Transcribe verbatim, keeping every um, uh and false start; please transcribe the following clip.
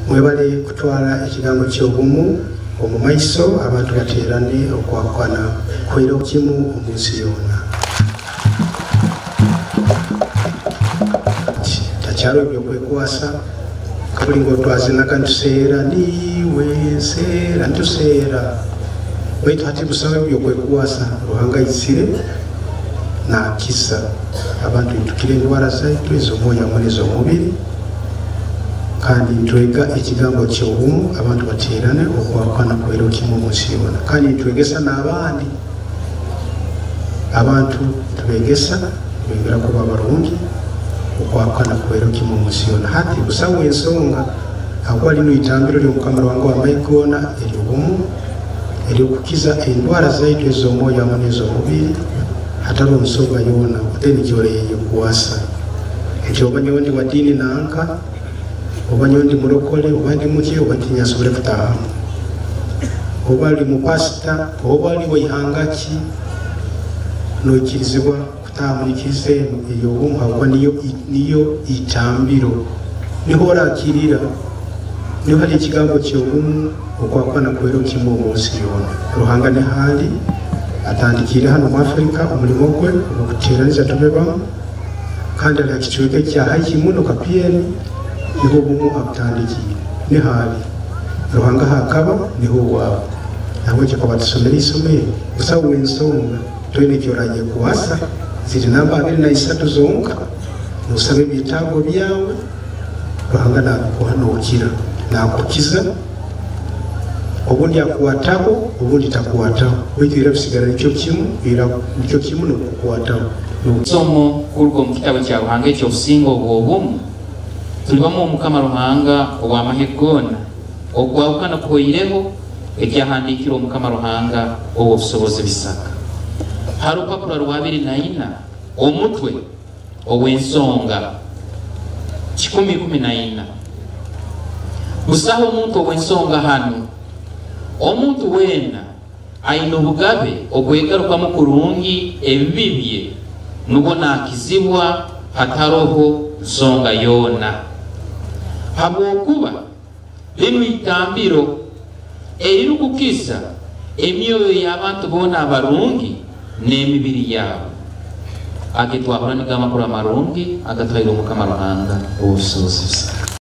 mwebale kutwala ekigambo ky'obumu omu maiso abantu bateerane okwakwana kwera kimu omunsi yonna. Takyalo ebyokwekwasa kabuli ng'otwazinaka ntuseera niwe nseera ntuseera baitu hati busaba ebyokwekwasa Ruhanga yisire nakisa abantu ntukire endwara zaitu ez'omwoyo hamwe n'ez'omubiri kandi ntwega ekigambo ky'obumu abantu bateerane okwakwana kwera kimu omunsi yonna kandi ntwegesa n'abandi abantu tubegesa bengera kuba barungi okwakwana kwera kimu omunsi yonna hati busawo ensonga akwali no itambiro ly'omukama Ruhanga w'amaigona ery'obumu eryokukiza endwara zaitu ez'omwoyo hamwe n'ez'omubiri hatari omusonga yona uteni gyoleye kuwasa ekyo obanyewo ndi wa dini nanka obanyewo ndi mulokole oba ndi muki oba ntinyasobole kutaahamu oba oli mupasita oba oli waihangaki nokirizibwa kutaaha muri kiriza eno ey'obumu habwa niyo niyo itambiro niho orakirira niho hari ekigambo ky'obumu okwakwana kwera kimu omunsi yona Ruhanga nihali atandikire hano mu Afrika umulimo gwe okuteeraniza tube bamu kandi ali akicweka ecyaha kimuno kapiyeni niho bumu abutandikire nihali Ruhanga hakaba niho wabo nawe kikaba tusomera isomero gusa wensonga twene kyoragiye kuwasa ziri namba abiri na isatu zonka nusabe ebitabo byawe Ruhanga nakuhanukira nakukiza obundi akuwataho obundi takuwataho wigirira bisigara nicyo kimu ira nicyo kimu no kuwataho somo kurwo mu kitabo cya Ruhanga cyo singo obumu tulibamo Mukama Ruhanga ow'amahigona ogwawukana koyireho ekyahandikiro Mukama Ruhanga obusobozi bisaka hari urupapuro rwa abiri na ina omutwe ow'ensonga kikumi kumi na ina busaho omuntu ow'ensonga hano omuntu wena aina obugabe okwegarukamu kurungi ebibibye nubo nakizibwa hataroho nsonga yona habwokuba lino itambiro eriri kukisa emyoyo y'abantu bona abarungi n'emibiri yabo agetwahura n'amakuru amarungi agatwahira Mukama Ruhanga obusobozi.